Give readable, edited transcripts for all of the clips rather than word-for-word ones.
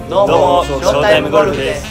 どうも、ショータイムゴルフです。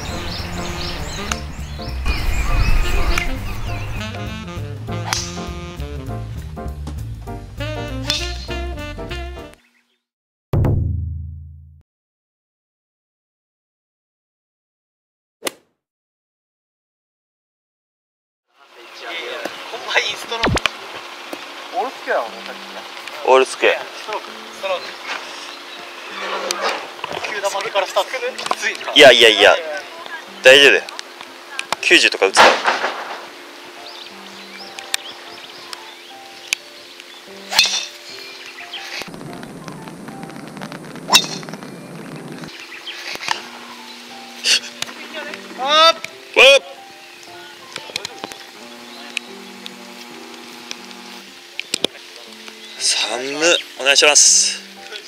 コンバインストロークオールスクエアはもうさっきねオールスクエア。 ストローク急な曲げからスタートきついな。 いや、大丈夫だよ。90とか打つから。 あー寒っ。お願いします。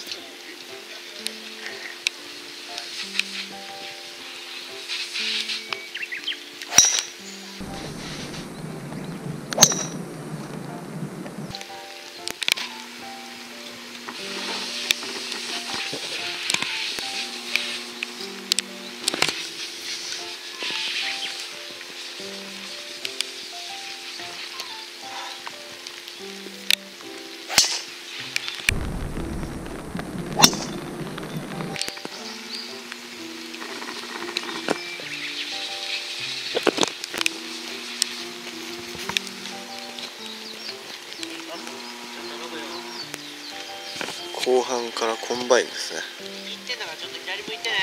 後半からコンバインですね。 行ってんだからちょっと左向いてね。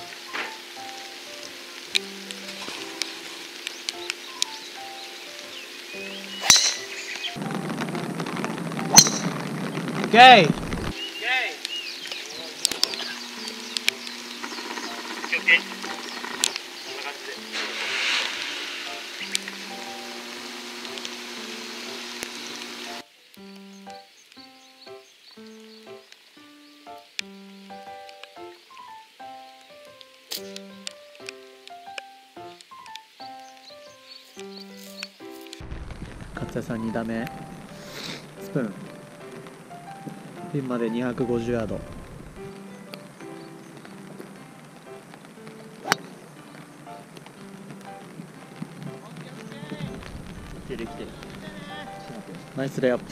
オッケー。オッケー。オッケー。こんな感じで。 勝也さん2打目スプーンピンまで250ヤード。来てるナイスレイアッ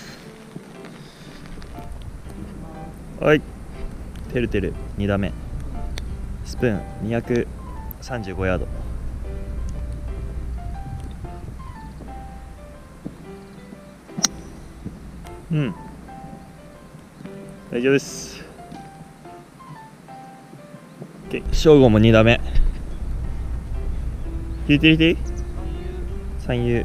プ。 はい、てるてる2打目スプーン235ヤード。大丈夫です。正吾も2打目ユーティリティ3遊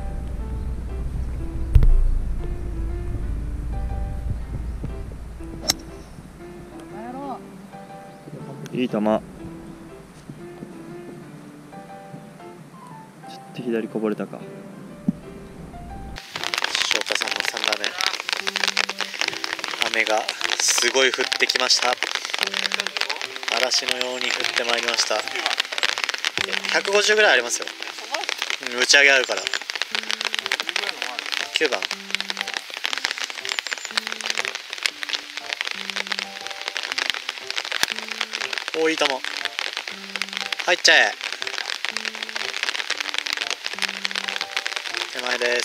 いい球。ちょっと左こぼれたか。 翔太さんの3打目。雨がすごい降ってきました。嵐のように降ってまいりました。150ぐらいありますよ。打ち上げあるから。9番。おー、いい球。入っちゃえ。手前です。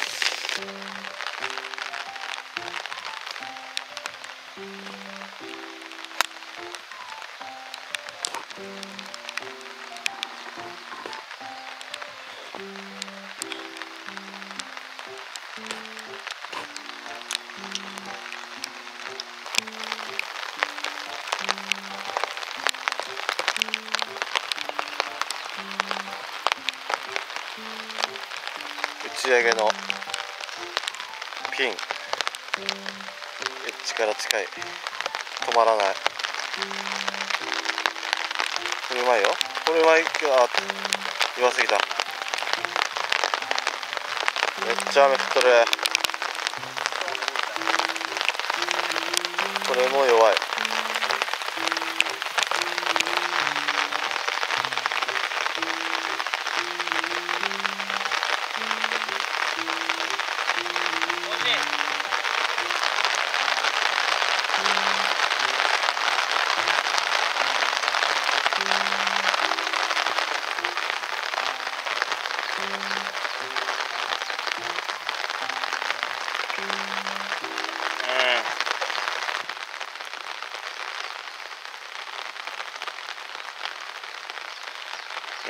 打ち上げのピン、エッジから近い、止まらない。これうまいよ。これうまい。弱すぎた。めっちゃ雨降っとる。これも弱い。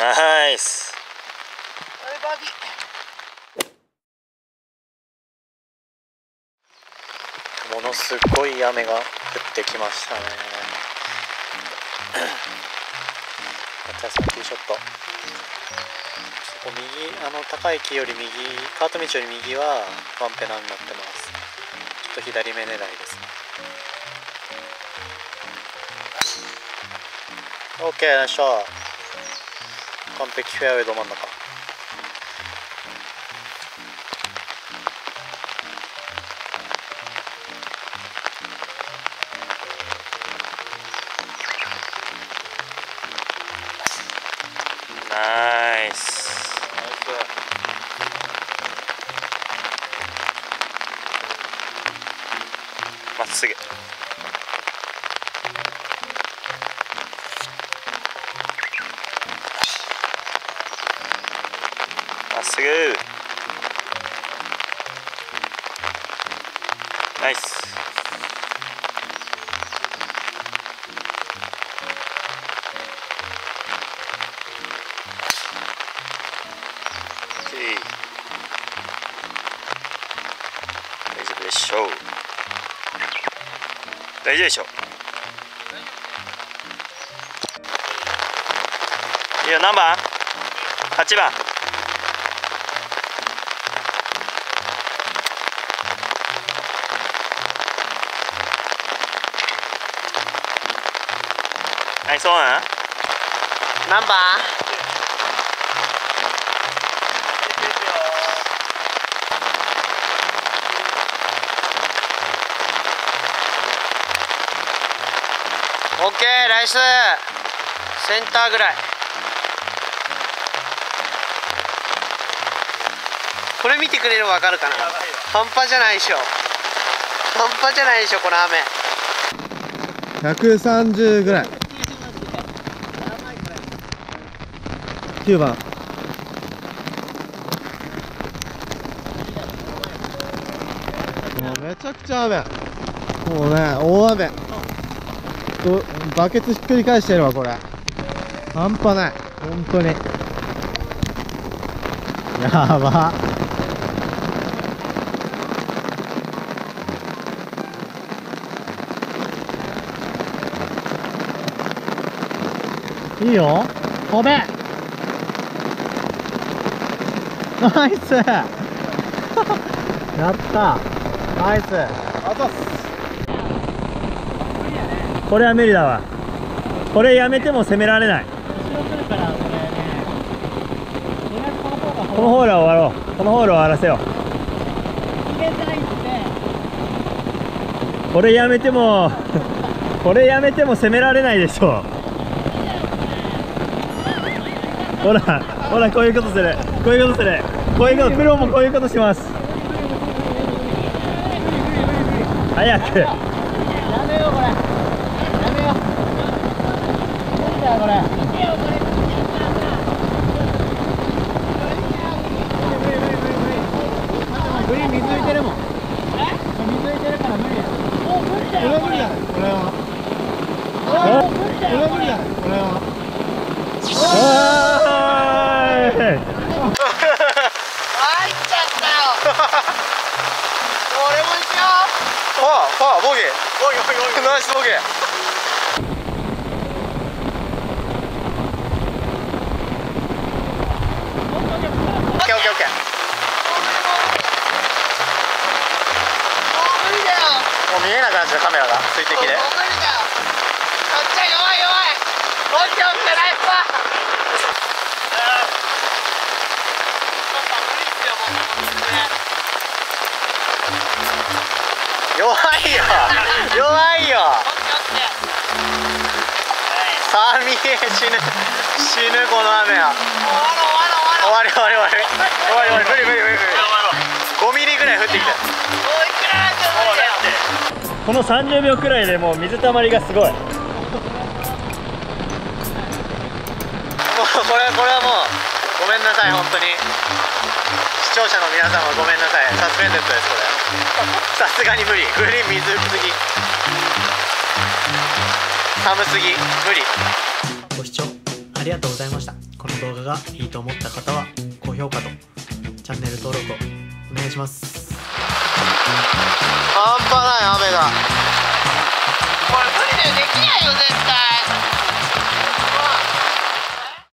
ナイス。ものすごい雨が降ってきましたね。松也さんティーショット。そこ右、高い木より右、カート道より右はワンペナになってます。ちょっと左目狙いですね。OK、ナイスショット。完璧、フェアウェイど真ん中。ナイス。まっすぐ。まっすぐ。ナイス。大丈夫でしょう。大丈夫でしょう。いいよ、何番？8番。ナイスオン。何番？OK、ナイス。センターぐらい。これ見てくれればわかるかな。半端じゃないでしょ。半端じゃないでしょ、この雨。 130ぐらい。9番。もうめちゃくちゃ雨。もうね、大雨。バケツひっくり返してるわ、これ。半端ない。本当に。やば。いいよ。飛べ。ナイス。やった。ナイス。あざっす。 これは無理だわ。これやめても攻められない。このホールは終わろう。このホールを終わらせよう。これやめてもこれやめても攻められないでしょ。ほらほら、こういうことする、こういうことする、こういうこと、プロもこういうことします。早くやめよう、これやめよう。無理だよこれ。グリーン水浮いてるもん。水浮いてるから無理だよ。もう無理だよ、これは無理だよ、これは。これは無理だよ、これは。 入っちゃったよ。俺も行くよ。ファーボギー。ナイスボギー。オッケーオッケーオッケー。もう見えなくなっちゃう、カメラが水滴で。もう無理だよ。こっちは弱い弱い。オッケーオッケー、ナイスパー。弱いよ弱いよ。さあ見え、死ぬこの雨は。終わり終わり終わり終わり、無理無理無理無理。5ミリぐらい降ってきた。 この30秒くらいでもう水たまりがすごい。もうこれはもうごめんなさい、本当に視聴者の皆様ごめんなさい。サスペンデッドです、これ。さすがに無理。グリーン水浮きすぎ、寒すぎ、無理。 ご視聴あありがとうございました。この動画がいいと思った方は高評価とチャンネル登録をお願いします。 半端ない雨が。 これ無理だよ、できないよ絶対。